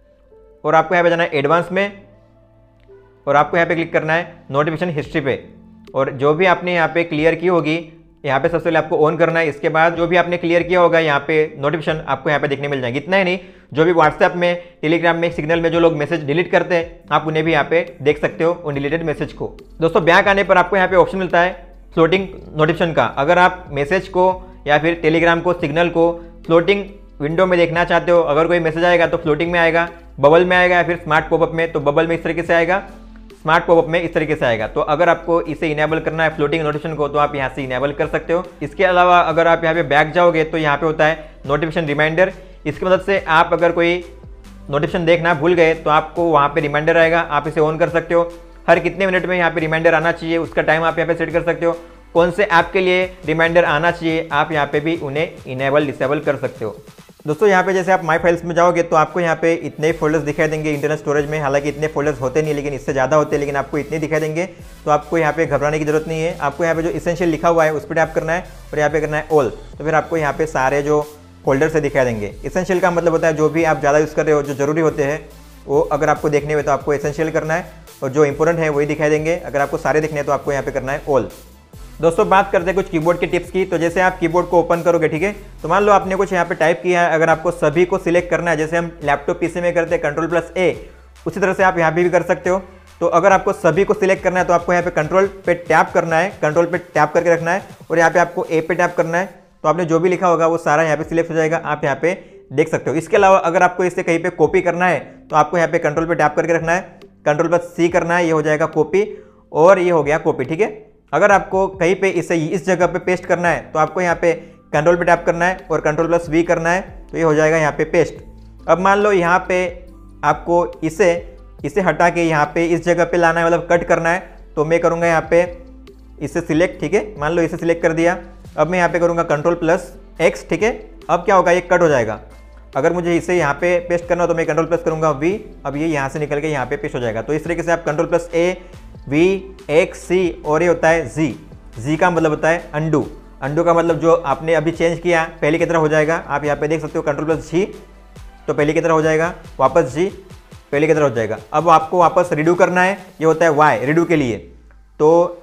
और आपको यहाँ पे जाना है एडवांस में, और आपको यहाँ पे क्लिक करना है नोटिफिकेशन हिस्ट्री पे। और जो भी आपने यहाँ पे क्लियर की होगी यहाँ पे सबसे पहले आपको ऑन करना है। इसके बाद जो भी आपने क्लियर किया होगा यहाँ पे नोटिफिकेशन आपको यहाँ पे देखने मिल जाएगी। इतना ही नहीं, जो भी व्हाट्सएप में, टेलीग्राम में, सिग्नल में जो लोग मैसेज डिलीट करते हैं आप उन्हें भी यहाँ पे देख सकते हो उन डिलीटेड मैसेज को। दोस्तों बैक आने पर आपको यहाँ पे ऑप्शन मिलता है फ्लोटिंग नोटिफिकेशन का। अगर आप मैसेज को या फिर टेलीग्राम को, सिग्नल को फ्लोटिंग विंडो में देखना चाहते हो, अगर कोई मैसेज आएगा तो फ्लोटिंग में आएगा, बबल में आएगा, या फिर स्मार्ट पॉपअप में, तो बबल में इस तरीके से आएगा, स्मार्ट पॉपअप में इस तरीके से आएगा। तो अगर आपको इसे इनेबल करना है फ्लोटिंग नोटिफिकेशन को तो आप यहाँ से इनेबल कर सकते हो। इसके अलावा अगर आप यहाँ पे बैक जाओगे तो यहाँ पे होता है नोटिफिकेशन रिमाइंडर। इसकी मदद से आप अगर कोई नोटिफिकेशन देखना भूल गए तो आपको वहाँ पे रिमाइंडर आएगा, आप इसे ऑन कर सकते हो। हर कितने मिनट में यहाँ पे रिमाइंडर आना चाहिए उसका टाइम आप यहाँ पे सेट कर सकते हो। कौन से ऐप के लिए रिमाइंडर आना चाहिए आप यहाँ पे भी उन्हें इनेबल डिसेबल कर सकते हो। दोस्तों यहाँ पे जैसे आप माई फाइल्स में जाओगे तो आपको यहाँ पे इतने ही फोल्डर्स दिखाई देंगे इंटरनल स्टोरेज में। हालांकि इतने फोल्डर्स होते नहीं, लेकिन इससे ज़्यादा होते हैं, लेकिन आपको इतने दिखाई देंगे। तो आपको यहाँ पे घबराने की जरूरत नहीं है। आपको यहाँ पे जो इसेंशियल लिखा हुआ है उस पर टैप करना है और यहाँ पे करना है ऑल। तो फिर आपको यहाँ पे सारे जो फोल्डर से दिखाई देंगे। इसेंशियल का मतलब होता है जो भी आप ज़्यादा यूज़ कर रहे हो, जो जरूरी होते हैं वो अगर आपको देखने हुए तो आपको इसेंशियल करना है, और जो इंपॉर्टेंट है वही दिखाई देंगे। अगर आपको सारे दिखने हैं तो आपको यहाँ पे करना है ऑल। दोस्तों बात करते हैं कुछ कीबोर्ड के टिप्स की। तो जैसे आप कीबोर्ड को ओपन करोगे, ठीक है, तो मान लो आपने कुछ यहाँ पे टाइप किया है। अगर आपको सभी को सिलेक्ट करना है, जैसे हम लैपटॉप पीसी में करते हैं कंट्रोल प्लस ए, उसी तरह से आप यहाँ पे भी कर सकते हो। तो अगर आपको सभी को सिलेक्ट करना है तो आपको यहाँ पे कंट्रोल पे टैप करना है, कंट्रोल पे टैप करके रखना है, और यहाँ पे आपको ए पे टैप करना है। तो आपने जो भी लिखा होगा वो सारा यहाँ पे सिलेक्ट हो जाएगा, आप यहाँ पे देख सकते हो। इसके अलावा अगर आपको इसे कहीं पे कॉपी करना है तो आपको यहाँ पे कंट्रोल पे टैप करके रखना है, कंट्रोल प्लस सी करना है, ये हो जाएगा कॉपी, और ये हो गया कॉपी। ठीक है, अगर आपको कहीं पे इसे इस जगह पे पेस्ट करना है तो आपको यहाँ पे कंट्रोल पे टैप करना है और कंट्रोल प्लस वी करना है, तो ये हो जाएगा यहाँ पे पेस्ट। अब मान लो यहाँ पे आपको इसे इसे हटा के यहाँ पे इस जगह पे लाना है, मतलब कट करना है, तो मैं करूँगा यहाँ पे इसे सिलेक्ट। ठीक है, मान लो इसे सिलेक्ट कर दिया। अब मैं यहाँ पे करूँगा कंट्रोल प्लस एक्स। ठीक है, अब क्या होगा, ये कट हो जाएगा। अगर मुझे इसे यहाँ पे पेस्ट करना हो तो मैं कंट्रोल प्लस करूँगा वी, अब ये यहाँ से निकल के यहाँ पे पेस्ट हो जाएगा। तो इस तरीके से आप control plus A, V, X, C, और ये होता है जी। जी का मतलब होता है अंडू। अंडू का मतलब जो आपने अभी चेंज किया पहले की तरह हो जाएगा। आप यहाँ पे देख सकते हो कंट्रोल प्लस जी, तो पहले की तरह हो जाएगा, वापस जी, पहले की तरह हो जाएगा। अब आपको वापस रिडू करना है, ये होता है वाई, रिडू के लिए। तो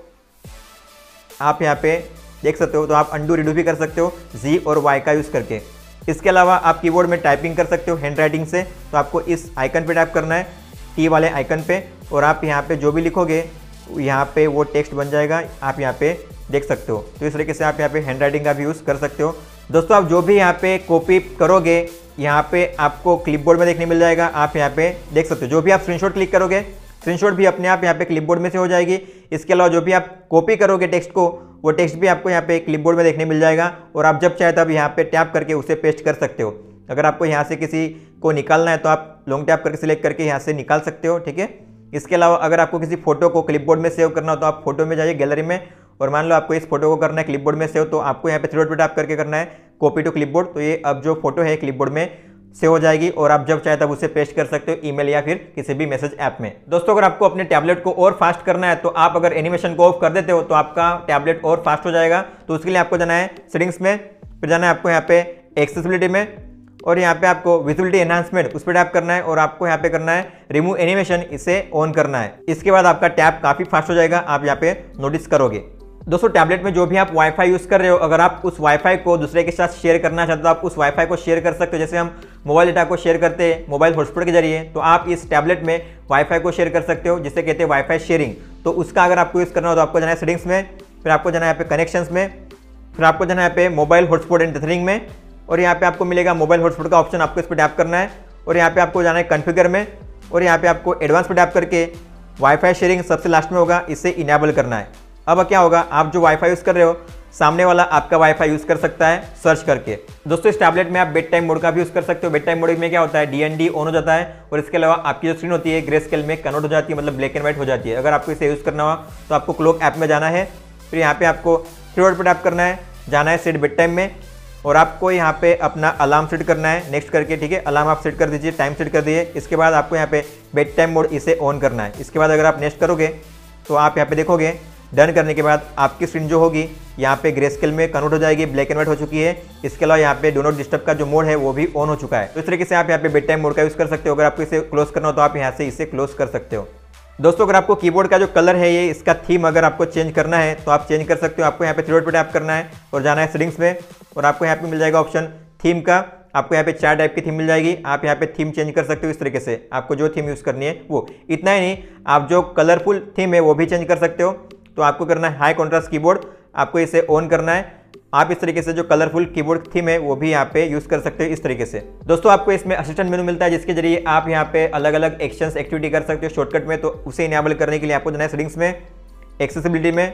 आप यहाँ पे देख सकते हो, तो आप अंडू रिडू भी कर सकते हो जी और वाई का यूज़ करके। इसके अलावा आप कीबोर्ड में टाइपिंग कर सकते हो हैंड राइटिंग से, तो आपको इस आइकन पे टाइप करना है, टी वाले आइकन पे, और आप यहाँ पे जो भी लिखोगे यहाँ पे वो टेक्स्ट बन जाएगा, आप यहाँ पे देख सकते हो। तो इस तरीके से आप यहाँ पे हैंड राइटिंग का भी यूज़ कर सकते हो। दोस्तों आप जो भी यहाँ पे कॉपी करोगे यहाँ पे आपको क्लिपबोर्ड में देखने मिल जाएगा, आप यहाँ पे देख सकते हो। जो भी आप स्क्रीनशॉट क्लिक करोगे, स्क्रीनशॉट भी अपने आप यहाँ पे क्लिपबोर्ड में से हो जाएगी। इसके अलावा जो भी आप कॉपी करोगे टेक्स्ट को, वो टेक्स्ट भी आपको यहाँ पे क्लिपबोर्ड में देखने मिल जाएगा, और आप जब चाहे तब यहाँ पे टैप करके उसे पेस्ट कर सकते हो। अगर आपको यहाँ से किसी को निकालना है तो आप लॉन्ग टैप करके सिलेक्ट करके यहाँ से निकाल सकते हो। ठीक है, इसके अलावा अगर आपको किसी फोटो को क्लिपबोर्ड में सेव करना हो तो आप फोटो में जाइए गैलरी में, और मान लो आपको इस फोटो को करना है क्लिपबोर्ड में सेव, तो आपको यहाँ पे थ्री डॉट पे टैप करके करना है कॉपी टू क्लिपबोर्ड। तो ये अब जो फोटो है क्लिपबोर्ड में सेव हो जाएगी, और आप जब चाहे तब उसे पेस्ट कर सकते हो ईमेल या फिर किसी भी मैसेज ऐप में। दोस्तों अगर आपको अपने टैबलेट को और फास्ट करना है तो आप अगर एनिमेशन को ऑफ कर देते हो तो आपका टैबलेट और फास्ट हो जाएगा। तो उसके लिए आपको जाना है सेटिंग्स में, फिर जाना है आपको यहाँ पे एक्सेसिबिलिटी में, और यहाँ पे आपको विजिबिलिटी एनहांसमेंट उस पर टैप करना है, और आपको यहाँ पे करना है रिमूव एनिमेशन, इसे ऑन करना है। इसके बाद आपका टैब काफ़ी फास्ट हो जाएगा, आप यहाँ पे नोटिस करोगे। दोस्तों टैबलेट में जो भी आप वाईफाई यूज़ कर रहे हो, अगर आप उस वाईफाई को दूसरे के साथ शेयर करना चाहते हो तो आप उस वाईफाई को शेयर कर सकते हो। जैसे हम मोबाइल डेटा को शेयर करते हैं मोबाइल हॉटस्पॉट के जरिए, तो आप इस टैबलेट में वाईफाई को शेयर कर सकते हो, जिसे कहते हैं वाईफाई शेयरिंग। तो उसका अगर आपको यूज़ करना हो तो आपको जाना है सेटिंग्स में, फिर आपको जाना है यहाँ पे कनेक्शंस में, फिर आपको जाना है यहाँ पे मोबाइल हॉटस्पॉट एंड टेथरिंग में, और यहाँ पे आपको मिलेगा मोबाइल हॉटस्पॉट का ऑप्शन, आपको इस पर टैप करना है, और यहाँ पे आपको जाना है कॉन्फ़िगर में, और यहाँ पे आपको एडवांस पे टैप करके वाईफाई शेयरिंग सबसे लास्ट में होगा, इसे इनेबल करना है। अब क्या होगा, आप जो वाईफाई यूज़ कर रहे हो सामने वाला आपका वाईफाई यूज़ कर सकता है सर्च करके। दोस्तों इस टैबलेट में आप बेड टाइम मोड का भी यूज़ कर सकते हो। बेड टाइम मोड में क्या होता है, डी एन डी ऑन हो जाता है, और इसके अलावा आपकी जो स्क्रीन होती है ग्रे स्केल में कन्वर्ट हो जाती है, मतलब ब्लैक एंड व्हाइट हो जाती है। अगर आपको इसे यूज़ करना हो तो आपको क्लॉक ऐप में जाना है, फिर यहाँ पे आपको थ्री डॉट पे टैप करना है, जाना है सेट बेड टाइम में, और आपको यहाँ पे अपना अलार्म सेट करना है नेक्स्ट करके। ठीक है, अलार्म आप सेट कर दीजिए, टाइम सेट कर दीजिए। इसके बाद आपको यहाँ पे बेड टाइम मोड इसे ऑन करना है। इसके बाद अगर आप नेक्स्ट करोगे तो आप यहाँ पे देखोगे, डन करने के बाद आपकी स्क्रीन जो होगी यहाँ पे ग्रे स्केल में कन्वर्ट हो जाएगी, ब्लैक एंड व्हाइट हो चुकी है। इसके अलावा यहाँ पे डू नॉट डिस्टर्ब का जो मोड है वो भी ऑन हो चुका है। तो इस तरीके से आप यहाँ पे बेड टाइम मोड का यूज़ कर सकते हो। अगर आपको इसे क्लोज करना हो तो आप यहाँ से इसे क्लोज कर सकते हो। दोस्तों अगर आपको कीबोर्ड का जो कलर है, ये इसका थीम अगर आपको चेंज करना है तो आप चेंज कर सकते हो। आपको यहाँ पे थ्री डॉट पे टैप करना है और जाना है सेटिंग्स में, और आपको यहाँ पे मिल जाएगा ऑप्शन थीम का। आपको यहाँ पे चार टाइप की थीम मिल जाएगी, आप यहाँ पे थीम चेंज कर सकते हो इस तरीके से, आपको जो थीम यूज़ करनी है वो। इतना ही नहीं, आप जो कलरफुल थीम है वो भी चेंज कर सकते हो। तो आपको करना है हाई कॉन्ट्रास्ट कीबोर्ड, आपको इसे ऑन करना है। आप इस तरीके से जो कलरफुल कीबोर्ड थीम है वो भी यहाँ पे यूज़ कर सकते हो इस तरीके से। दोस्तों आपको इसमें असिस्टेंट मेनू मिलता है, जिसके जरिए आप यहाँ पे अलग अलग एक्शंस एक्टिविटी कर सकते हो शॉर्टकट में। तो उसे इनेबल करने के लिए आपको जाना है सेटिंग्स में, एक्सेसिबिलिटी में,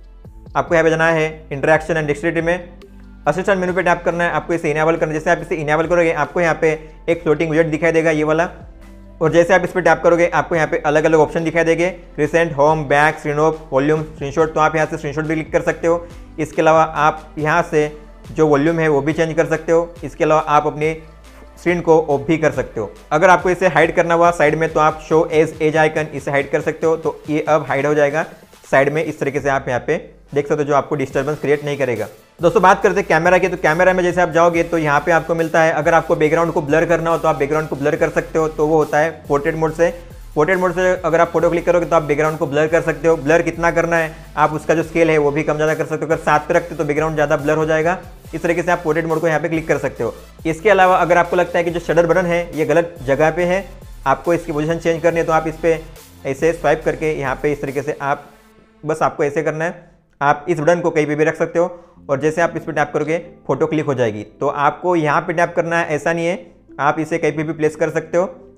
आपको यहाँ पे जाना है इंटरैक्शन एंड डेक्सटेरिटी में, असिस्टेंट मेनू पे टैप करना है, आपको इसे इनेबल करना है। जैसे आप इसे इनेबल करोगे आपको यहाँ पे एक फ्लोटिंग विजेट दिखाई देगा ये वाला, और जैसे आप इस पर टैप करोगे आपको यहाँ पे अलग अलग ऑप्शन दिखाई देंगे, recent, home, back, screen off, volume, screenshot. तो आप यहाँ से स्क्रीनशॉट भी क्लिक कर सकते हो। इसके अलावा आप यहाँ से जो वॉल्यूम है वो भी चेंज कर सकते हो। इसके अलावा आप अपनी स्क्रीन को ऑफ भी कर सकते हो। अगर आपको इसे हाइड करना हुआ साइड में तो आप शो एज एज आइकन इसे हाइड कर सकते हो, तो ये अब हाइड हो जाएगा साइड में। इस तरीके से आप यहाँ पे देख सकते हो, जो आपको डिस्टर्बेंस क्रिएट नहीं करेगा। दोस्तों बात करते हैं कैमरा की, तो कैमरा में जैसे आप जाओगे तो यहाँ पे आपको मिलता है, अगर आपको बैकग्राउंड को ब्लर करना हो तो आप बैकग्राउंड को ब्लर कर सकते हो। तो वो होता है पोर्ट्रेट मोड से। पोर्ट्रेट मोड से अगर आप फोटो क्लिक करोगे तो आप बैकग्राउंड को ब्लर कर सकते हो। ब्लर कितना करना है, आप उसका जो स्केल है वो भी कम ज़्यादा कर सकते हो। अगर सात पे रखते हो तो बैकग्राउंड ज़्यादा ब्लर हो जाएगा। इस तरीके से आप पोर्ट्रेट मोड को यहाँ पे क्लिक कर सकते हो। इसके अलावा अगर आपको लगता है कि जो शटर बटन है ये गलत जगह पे है, आपको इसकी पोजीशन चेंज करनी है, तो आप इस पर ऐसे स्वाइप करके यहाँ पे इस तरीके से आप बस आपको ऐसे करना है। आप इस बटन को कहीं पे भी रख सकते हो, और जैसे आप इस पर टैप करोगे फोटो क्लिक हो जाएगी। तो आपको यहाँ पे टैप करना है, ऐसा नहीं है, आप इसे कहीं पे भी प्लेस कर सकते हो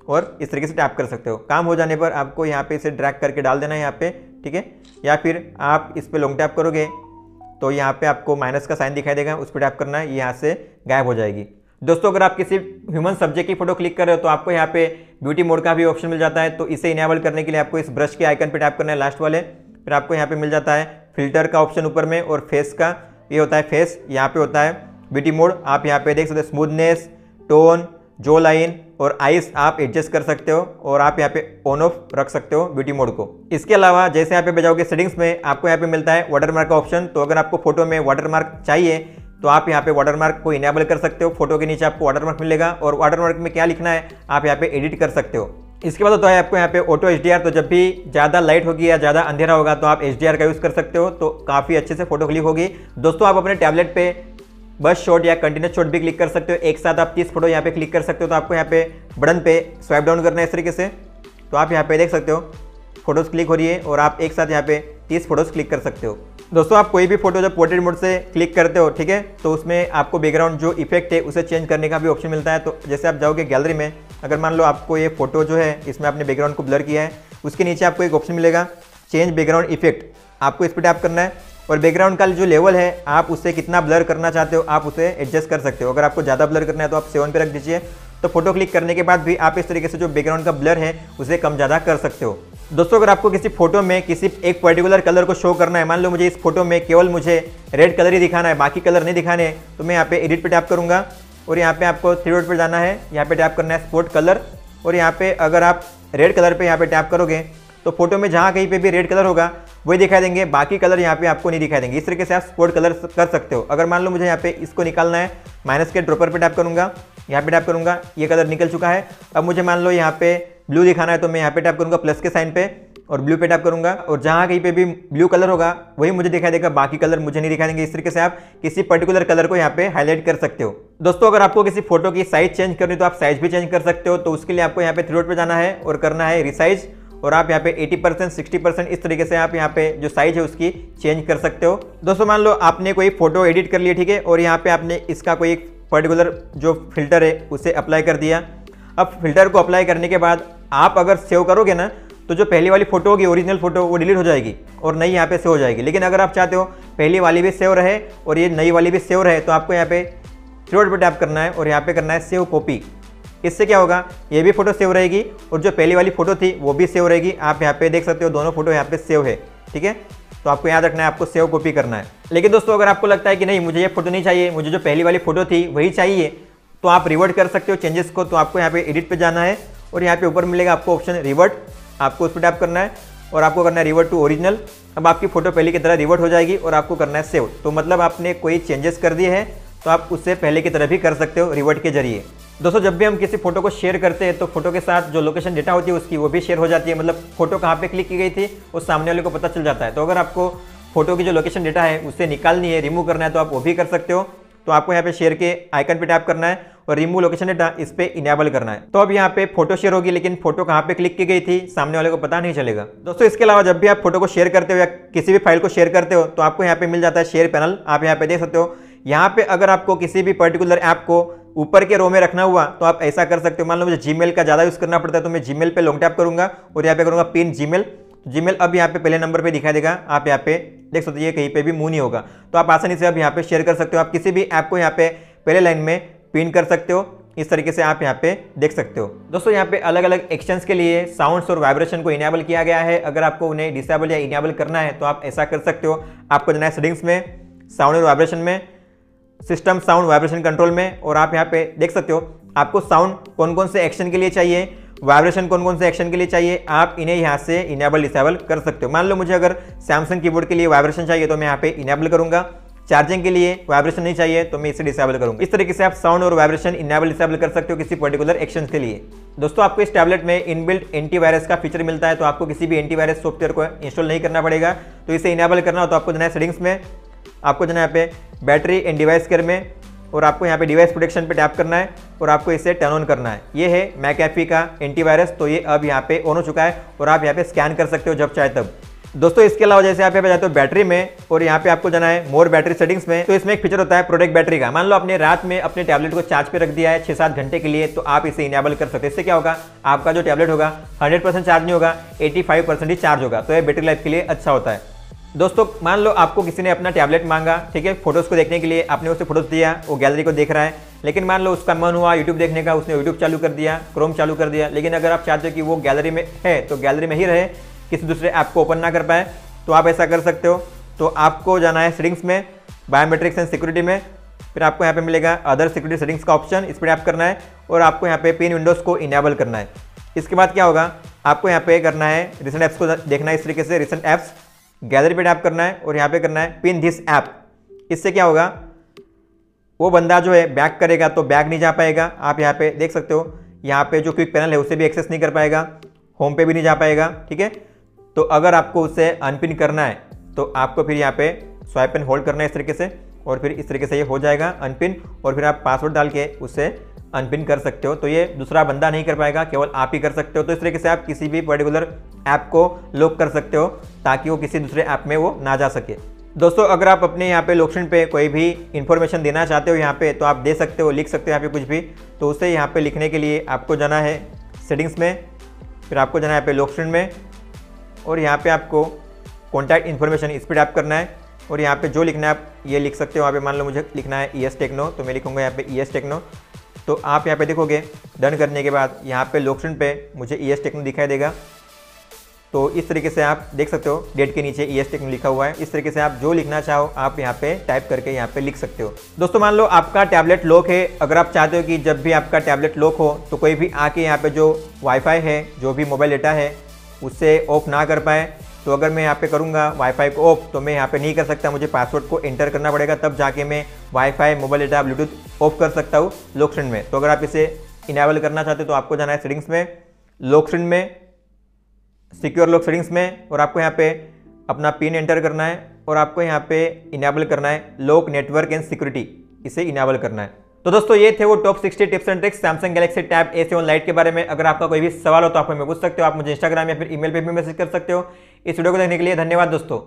और इस तरीके से टैप कर सकते हो। काम हो जाने पर आपको यहाँ पे इसे ड्रैग करके डाल देना है यहाँ पे, ठीक है। या फिर आप इस पर लॉन्ग टैप करोगे तो यहाँ पे आपको माइनस का साइन दिखाई देगा, उस पर टैप करना है, ये यहाँ से गायब हो जाएगी। दोस्तों अगर आप किसी ह्यूमन सब्जेक्ट की फोटो क्लिक कर रहे हो तो आपको यहाँ पे ब्यूटी मोड का भी ऑप्शन मिल जाता है। तो इसे इनेबल करने के लिए आपको इस ब्रश के आइकन पे टैप करना है लास्ट वाले, फिर आपको यहाँ पे मिल जाता है फिल्टर का ऑप्शन ऊपर में, और फेस का ये होता है फेस, यहाँ पे होता है ब्यूटी मोड। आप यहाँ पे देख सकते हो स्मूथनेस, टोन, जो लाइन और आइस आप एडजस्ट कर सकते हो, और आप यहाँ पे ऑन ऑफ रख सकते हो ब्यूटी मोड को। इसके अलावा जैसे यहाँ पे बजाओगे सेटिंग्स में आपको यहाँ पे मिलता है वाटरमार्क का ऑप्शन। तो अगर आपको फोटो में वाटरमार्क चाहिए तो आप यहाँ पे वाटरमार्क को इनेबल कर सकते हो। फोटो के नीचे आपको वाटरमार्क मिलेगा, और वाटरमार्क में क्या लिखना है आप यहाँ पे एडिट कर सकते हो। इसके बाद होता है आपको यहाँ पे ऑटो एच डी आर। तो जब भी ज़्यादा लाइट होगी या ज़्यादा अंधेरा होगा तो आप एच डी आर का यूज़ कर सकते हो, तो काफ़ी अच्छे से फोटो क्लिक होगी। दोस्तों आप अपने टैबलेट पे बस शॉट या कंटिन्यूस शॉट भी क्लिक कर सकते हो, एक साथ आप तीस फोटो यहाँ पे क्लिक कर सकते हो। तो आपको यहाँ पे बटन पे स्वाइप डाउन करना है इस तरीके से, तो आप यहाँ पे देख सकते हो फोटोज़ क्लिक हो रही है, और आप एक साथ यहाँ पे तीस फोटोज़ क्लिक कर सकते हो। दोस्तों आप कोई भी फोटो जब पोर्ट्रेट मोड से क्लिक करते हो, ठीक है, तो उसमें आपको बैकग्राउंड जो इफेक्ट है उसे चेंज करने का भी ऑप्शन मिलता है। तो जैसे आप जाओगे गैलरी में, अगर मान लो आपको ये फोटो जो है इसमें आपने बैकग्राउंड को ब्लर किया है, उसके नीचे आपको एक ऑप्शन मिलेगा चेंज बैकग्राउंड इफेक्ट, आपको इस पर टैप करना है, और बैकग्राउंड का जो लेवल है आप उससे कितना ब्लर करना चाहते हो आप उसे एडजस्ट कर सकते हो। अगर आपको ज़्यादा ब्लर करना है तो आप सेवन पे रख दीजिए। तो फोटो क्लिक करने के बाद भी आप इस तरीके से जो बैकग्राउंड का ब्लर है उसे कम ज़्यादा कर सकते हो। दोस्तों अगर आपको किसी फोटो में किसी एक पर्टिकुलर कलर को शो करना है, मान लो मुझे इस फोटो में केवल मुझे रेड कलर ही दिखाना है, बाकी कलर नहीं दिखाने, तो मैं यहाँ पे एडिट पे टैप करूँगा, और यहाँ पे आपको थ्री डॉट पे जाना है, यहाँ पे टैप करना है स्पॉट कलर, और यहाँ पे अगर आप रेड कलर पे यहाँ पे टैप करोगे तो फोटो में जहाँ कहीं पे भी रेड कलर होगा वही दिखाई देंगे, बाकी कलर यहाँ पे आपको नहीं दिखाई देंगे। इस तरीके से आप स्पॉट कलर कर सकते हो। अगर मान लो मुझे यहाँ पे इसको निकालना है, माइनस के ड्रॉपर पे टैप करूँगा, यहाँ पे टैप करूँगा, ये कलर निकल चुका है। अब मुझे मान लो यहाँ पे ब्लू दिखाना है तो मैं यहाँ पे टैप करूँगा प्लस के साइन पे, और ब्लू पे टैप करूँगा, और जहाँ कहीं पे भी ब्लू कलर होगा वही मुझे दिखाई देगा, बाकी कलर मुझे नहीं दिखाई देंगे। इस तरीके से आप किसी पर्टिकुलर कलर को यहाँ पे हाईलाइट कर सकते हो। दोस्तों अगर आपको किसी फोटो की साइज चेंज करनी तो आप साइज भी चेंज कर सकते हो। तो उसके लिए आपको यहाँ पे थ्री डॉट पे जाना है और करना है रिसाइज, और आप यहाँ पे अस्सी परसेंट, साठ परसेंट इस तरीके से आप यहाँ पे जो साइज है उसकी चेंज कर सकते हो। दोस्तों मान लो आपने कोई फोटो एडिट कर लिया, ठीक है, और यहाँ पे आपने इसका कोई एक पर्टिकुलर जो फिल्टर है उसे अप्लाई कर दिया। अब फिल्टर को अप्लाई करने के बाद आप अगर सेव करोगे ना तो जो पहली वाली फोटो होगी ओरिजिनल फोटो वो डिलीट हो जाएगी और नई यहाँ पे सेव हो जाएगी। लेकिन अगर आप चाहते हो पहली वाली भी सेव रहे और ये नई वाली भी सेव रहे तो आपको यहाँ पे थ्री डॉट पे टैप करना है और यहाँ पे करना है सेव कॉपी। इससे क्या होगा, ये भी फोटो सेव रहेगी और जो पहली वाली फोटो थी वो भी सेव रहेगी। आप यहाँ पे देख सकते हो दोनों फोटो यहाँ पे सेव है, ठीक है। तो आपको याद रखना है, आपको सेव कॉपी करना है। लेकिन दोस्तों अगर आपको लगता है कि नहीं मुझे ये फोटो नहीं चाहिए, मुझे जो पहली वाली फोटो थी वही चाहिए, तो आप रिवर्ट कर सकते हो चेंजेस को। तो आपको यहाँ पे एडिट पे जाना है और यहाँ पे ऊपर मिलेगा आपको ऑप्शन रिवर्ट, आपको उस पर टैप करना है और आपको करना है रिवर्ट टू ओरिजिनल। अब आपकी फोटो पहले की तरह रिवर्ट हो जाएगी और आपको करना है सेव। तो मतलब आपने कोई चेंजेस कर दिए हैं तो आप उससे पहले की तरह भी कर सकते हो रिवर्ट के जरिए। दोस्तों जब भी हम किसी फोटो को शेयर करते हैं तो फोटो के साथ जो लोकेशन डेटा होती है उसकी वो भी शेयर हो जाती है। मतलब फोटो कहाँ पे क्लिक की गई थी वो सामने वाले को पता चल जाता है। तो अगर आपको फोटो की जो लोकेशन डेटा है उससे निकालनी है, रिमूव करना है, तो आप वो भी कर सकते हो। तो आपको यहाँ पे शेयर के आइकन पे टैप करना है और रिमूव लोकेशन डेटा इस पे इनेबल करना है। तो अब यहाँ पे फोटो शेयर होगी लेकिन फोटो कहाँ पे क्लिक की गई थी सामने वाले को पता नहीं चलेगा। दोस्तों इसके अलावा जब भी आप फोटो को शेयर करते हो या किसी भी फाइल को शेयर करते हो तो आपको यहाँ पे मिल जाता है शेयर पैनल। आप यहाँ पे देख सकते हो, यहाँ पे अगर आपको किसी भी पर्टिकुलर ऐप को ऊपर के रो में रखना हुआ तो आप ऐसा कर सकते हो। मान लो मुझे जीमेल का ज़्यादा यूज़ करना पड़ता है तो मैं जीमेल पे लॉन्ग टैप करूँगा और यहाँ पे करूँगा पिन जीमेल। जीमेल अब यहाँ पे पहले नंबर पे दिखाई देगा। आप यहाँ पे देख सकते हो ये कहीं पे भी मूव नहीं होगा। तो आप आसानी से अब यहाँ पे शेयर कर सकते हो। आप किसी भी ऐप को यहाँ पे पहले लाइन में पिन कर सकते हो। इस तरीके से आप यहाँ पे देख सकते हो। दोस्तों यहाँ पे अलग अलग एक्शंस के लिए साउंड्स और वाइब्रेशन को इनेबल किया गया है। अगर आपको उन्हें डिसेबल या इनेबल करना है तो आप ऐसा कर सकते हो। आपको जाना है सेटिंग्स में, साउंड और वाइब्रेशन में, सिस्टम साउंड वाइब्रेशन कंट्रोल में, और आप यहाँ पे देख सकते हो आपको साउंड कौन कौन से एक्शन के लिए चाहिए, वाइब्रेशन कौन कौन से एक्शन के लिए चाहिए, आप इन्हें यहाँ से इनेबल डिसेबल कर सकते हो। मान लो मुझे अगर सैमसंग कीबोर्ड के लिए वाइब्रेशन चाहिए तो मैं यहाँ पे इनेबल करूँगा। चार्जिंग के लिए वाइब्रेशन नहीं चाहिए तो मैं इसे डिसेबल करूँगा। इस तरीके से आप साउंड और वाइब्रेशन इनेबल डिसेबल कर सकते हो किसी पर्टिकुलर एक्शन के लिए। दोस्तों आपको इस टैबलेट में इनबिल्ट एंटीवायरस का फीचर मिलता है, तो आपको किसी भी एंटीवायरस सॉफ्टवेयर को इंस्टॉल नहीं करना पड़ेगा। तो इसे इनेबल करना हो तो आपको जाना है सेटिंग्स में, आपको जाना है यहाँ पे बैटरी एंड डिवाइस केयर में, और आपको यहाँ पे डिवाइस प्रोटेक्शन पे टैप करना है और आपको इसे टर्न ऑन करना है। ये है मैकएफी का एंटीवायरस। तो ये अब यहाँ पे ऑन हो चुका है और आप यहाँ पे स्कैन कर सकते हो जब चाहे तब। दोस्तों इसके अलावा जैसे आप यहाँ पे जाते हो बैटरी में और यहाँ पे आपको जाना है मोर बैटरी सेटिंग्स में, तो इसमें एक फीचर होता है प्रोटेक्ट बैटरी का। मान लो आपने रात में अपने टैबलेट को चार्ज पे रख दिया है छह सात घंटे के लिए, तो आप इसे इनेबल कर सकते हैं। इससे क्या होगा, आपका जो टैबलेट होगा हंड्रेड परसेंट चार्ज नहीं होगा, पचासी परसेंट ही चार्ज होगा, तो ये बैटरी लाइफ के लिए अच्छा होता है। दोस्तों मान लो आपको किसी ने अपना टैबलेट मांगा, ठीक है, फोटोज़ को देखने के लिए, आपने उसे फोटोज़ दिया, वो गैलरी को देख रहा है, लेकिन मान लो उसका मन हुआ यूट्यूब देखने का, उसने यूट्यूब चालू कर दिया, क्रोम चालू कर दिया, लेकिन अगर आप चाहते हो कि वो गैलरी में है तो गैलरी में ही रहे, किसी दूसरे ऐप को ओपन ना कर पाए, तो आप ऐसा कर सकते हो। तो आपको जाना है सेटिंग्स में, बायोमेट्रिक्स एंड सिक्योरिटी में, फिर आपको यहाँ पे मिलेगा अदर सिक्योरिटी सेटिंग्स का ऑप्शन, इस पर टैप करना है और आपको यहाँ पे पिन विंडोज़ को इनेबल करना है। इसके बाद क्या होगा, आपको यहाँ पे करना है रिसेंट ऐप्स को देखना है, इस तरीके से रिसेंट ऐप्स गैलरी पे टैप करना है और यहाँ पे करना है पिन दिस ऐप। इससे क्या होगा, वो बंदा जो है बैक करेगा तो बैक नहीं जा पाएगा। आप यहाँ पे देख सकते हो, यहाँ पे जो क्विक पैनल है उसे भी एक्सेस नहीं कर पाएगा, होम पे भी नहीं जा पाएगा, ठीक है। तो अगर आपको उसे अनपिन करना है तो आपको फिर यहाँ पे स्वाइप एंड होल्ड करना है इस तरीके से, और फिर इस तरीके से ये हो जाएगा अनपिन, और फिर आप पासवर्ड डाल के उसे अनपिन कर सकते हो। तो ये दूसरा बंदा नहीं कर पाएगा, केवल आप ही कर सकते हो। तो इस तरीके से आप किसी भी पर्टिकुलर ऐप को लॉक कर सकते हो ताकि वो किसी दूसरे ऐप में वो ना जा सके। दोस्तों अगर आप अपने यहाँ पे लोकेशन पे कोई भी इंफॉर्मेशन देना चाहते हो यहाँ पे, तो आप दे सकते हो, लिख सकते हो यहाँ पे कुछ भी। तो उसे यहाँ पे लिखने के लिए आपको जाना है सेटिंग्स में, फिर आपको जाना है यहाँ पे लोकेशन में, और यहाँ पे आपको कॉन्टैक्ट इन्फॉर्मेशन इस पर टैप करना है, और यहाँ पे जो लिखना है आप ये लिख सकते हो। यहाँ पे मान लो मुझे लिखना है ई एस टेक्नो, तो मैं लिखूँगा यहाँ पे ई एस टेक्नो। तो आप यहाँ पे देखोगे डन करने के बाद यहाँ पे लोकेशन पे मुझे ई एस टेक्नो दिखाई देगा। तो इस तरीके से आप देख सकते हो, डेट के नीचे ई एस टेक्नो लिखा हुआ है। इस तरीके से आप जो लिखना चाहो आप यहाँ पे टाइप करके यहाँ पे लिख सकते हो। दोस्तों मान लो आपका टैबलेट लॉक है, अगर आप चाहते हो कि जब भी आपका टैबलेट लॉक हो तो कोई भी आके यहाँ पे जो वाईफाई है, जो भी मोबाइल डेटा है, उससे ऑफ ना कर पाए, तो अगर मैं यहाँ पे करूँगा वाईफाई को ऑफ, तो मैं यहाँ पे नहीं कर सकता, मुझे पासवर्ड को एंटर करना पड़ेगा, तब जाके मैं wifi, mobile data, Bluetooth off कर सकता हूँ लोकेशन में। तो अगर आप इसे इनेबल करना चाहते हो तो आपको जाना है सेटिंग्स में, लोकेशन में, सिक्योर लॉक सेटिंग्स में, और आपको यहाँ पे अपना पिन एंटर करना है, और आपको यहाँ पे इनेबल करना है लॉक नेटवर्क एंड सिक्योरिटी, इसे इनेबल करना है। तो दोस्तों ये थे वो top sixty tips and tricks Samsung Galaxy tab A seven Lite के बारे में। अगर आपका कोई भी सवाल हो तो आप हमें पूछ सकते हो, आप मुझे इंस्टाग्राम या फिर ईमेल पे भी मैसेज कर सकते हो। इस वीडियो को देखने के लिए धन्यवाद दोस्तों।